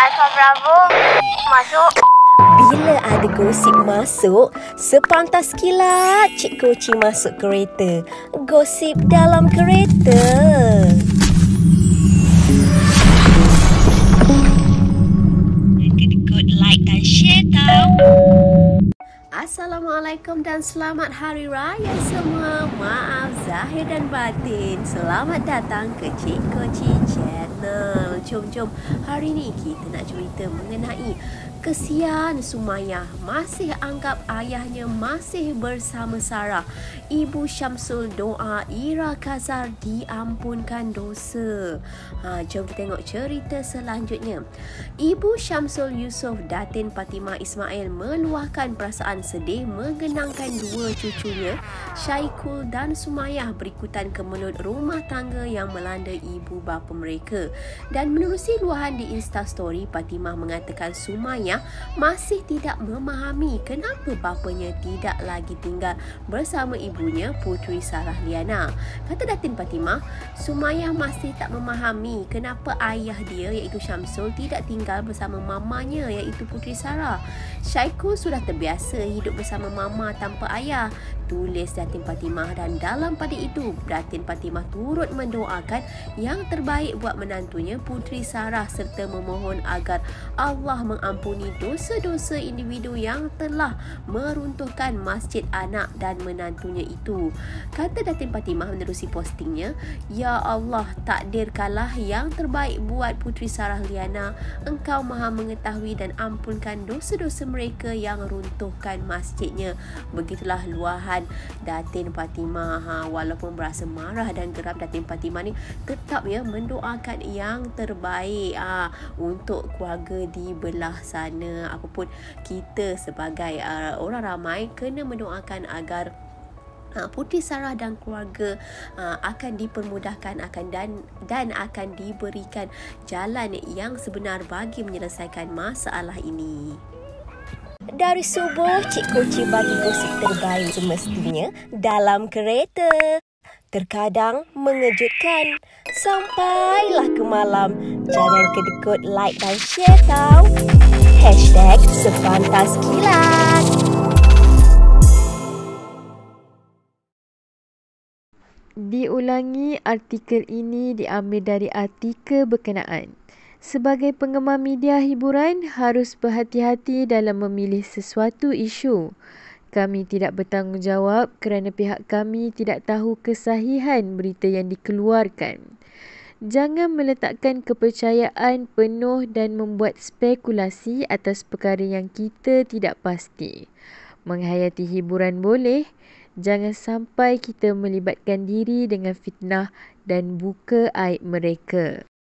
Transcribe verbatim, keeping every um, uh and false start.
Alfa Bravo masuk. Bila ada gosip masuk, sepantas kilat Cik Koci masuk kereta. Gosip dalam kereta. Kedekut like dan share tau. Assalamualaikum dan selamat Hari Raya semua. Maaf zahir dan batin. Selamat datang ke Cik Koci Channel. Jom-jom, hari ni kita nak cerita mengenai kesian Sumayyah. Masih anggap ayahnya masih bersama Sarah. Ibu Syamsul doa Ira Kazar diampunkan dosa. Ha, jom kita tengok cerita selanjutnya. Ibu Syamsul Yusof Datin Fatimah Ismail meluahkan perasaan sedih mengenangkan dua cucunya, Syaikul dan Sumayyah, berikutan kemelut rumah tangga yang melanda ibu bapa mereka. Dan menerusi luahan di Instastory, Fatimah mengatakan Sumayyah masih tidak memahami kenapa bapanya tidak lagi tinggal bersama ibunya, Puteri Sarah Liana. Kata Datin Fatimah, Sumayyah masih tak memahami kenapa ayah dia iaitu Syamsul tidak tinggal bersama mamanya iaitu Puteri Sarah. Syaikul sudah terbiasa hidup bersama mama tanpa ayah, tulis Datin Fatimah. Dan dalam pada itu, Datin Fatimah turut mendoakan yang terbaik buat menantunya Puteri Sarah serta memohon agar Allah mengampuni dosa-dosa individu yang telah meruntuhkan masjid anak dan menantunya itu. Kata Datin Fatimah menerusi postingnya, "Ya Allah, takdirkanlah yang terbaik buat Puteri Sarah Liana. Engkau maha mengetahui dan ampunkan dosa-dosa mereka yang runtuhkan masjidnya." Begitulah luahan Datin Fatimah. Ha, walaupun berasa marah dan geram, Datin Fatimah ni tetap ya mendoakan yang terbaik ha, untuk keluarga di belah sana. Apapun kita sebagai uh, orang ramai kena mendoakan agar Uh, Puteri Sarah dan keluarga uh, akan dipermudahkan akan dan dan akan diberikan jalan yang sebenar bagi menyelesaikan masalah ini. Dari subuh, Cik Koci bagi gosip terbaik semestinya dalam kereta. Terkadang mengejutkan. Sampailah ke malam. Jangan kedekut like dan share tau. Hashtag sepantas kilat. Diulangi, artikel ini diambil dari artikel berkenaan. Sebagai penggemar media hiburan, harus berhati-hati dalam memilih sesuatu isu. Kami tidak bertanggungjawab kerana pihak kami tidak tahu kesahihan berita yang dikeluarkan. Jangan meletakkan kepercayaan penuh dan membuat spekulasi atas perkara yang kita tidak pasti. Menghayati hiburan boleh, jangan sampai kita melibatkan diri dengan fitnah dan buka aib mereka.